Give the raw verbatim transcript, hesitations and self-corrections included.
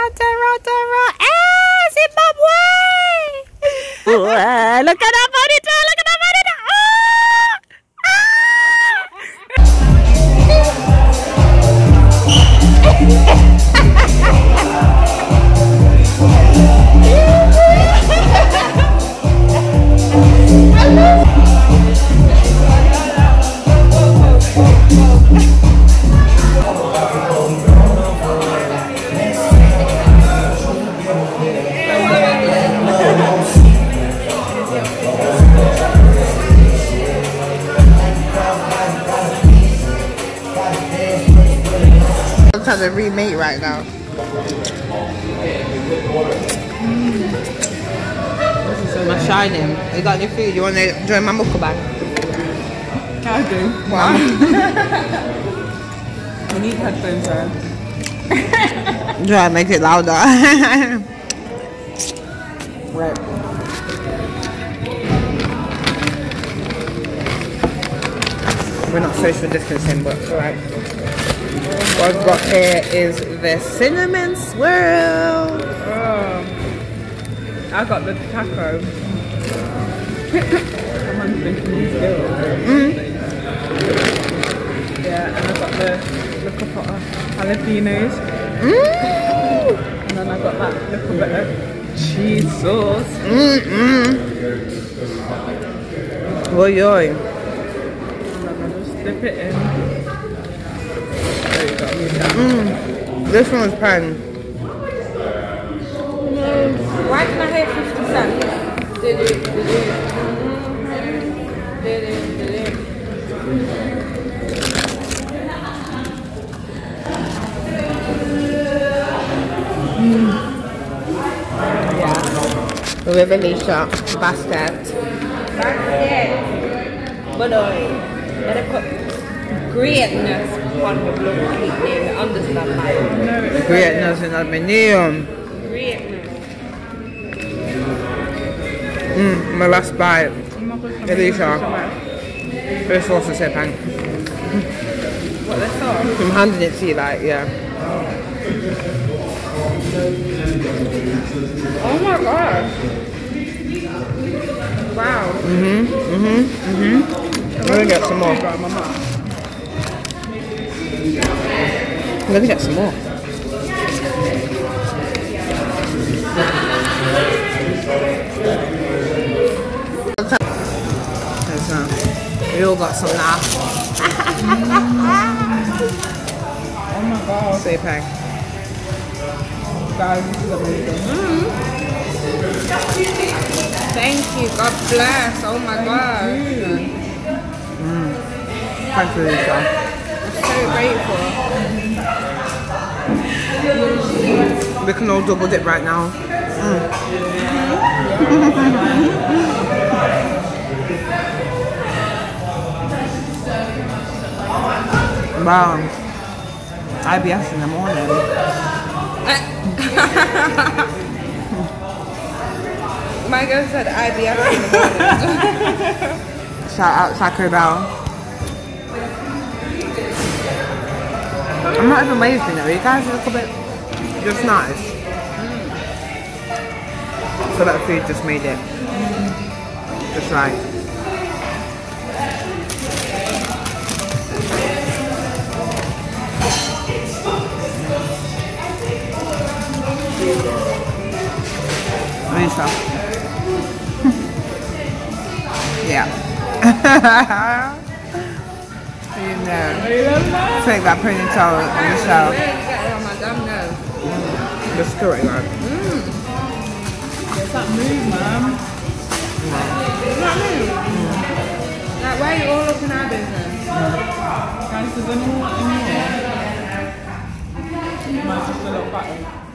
turn around, turn around. Ah, Zimbabwe! Wow, look at that ponytail, look at that ponytail. I'm trying to remake right now. Mm. So my shining. You got any food? You want to join my mukbang? I do. Why? You need headphones though. Try to make it louder. Right. We're not social distancing, but it's alright. What I've got here is the cinnamon swirl. Oh. I got the taco. Someone's making these skills. Mm. Yeah, and I got the little pot of jalapenos. Mm. And then I got that little bit of cheese sauce. Mm mm. Oi oi. And then I just dip it in. There you go. Mm. This one's pan. Why can I hear fifty cents? Did it, did it, did it, did it. Mm. Yeah. With Alicia, basket. Basket. But I better put greatness on the blue name. Understand my Greatness in aluminium. greatness. Mm, my last bite. Alicia. This sauce is so pan. What the sauce? I'm handing it to you like, yeah. Oh my god. Wow. Mm-hmm, mm-hmm, mm-hmm. I'm gonna get some more. I'm gonna get some more. We all got some now. Oh my god. Say pang. Guys, this is amazing. Mm. Thank you. God bless. Oh my god. Mm. Thank you, Lisa. I'm so grateful. We can all double dip right now. Mm. Wow. I B S in the morning. My girl said I B S in the morning. Shout out Taco Bell. I'm not even waving though. You guys look a bit just nice. So that food just made it just right. Lisa. Yeah. You know. Take that ponytail on the show. Just do it, man. Mm. It's that move, man. It's that move. Mm. Like, why are you all up in our business? Mm. Guys, does anyone want any more? Mine's just a little button.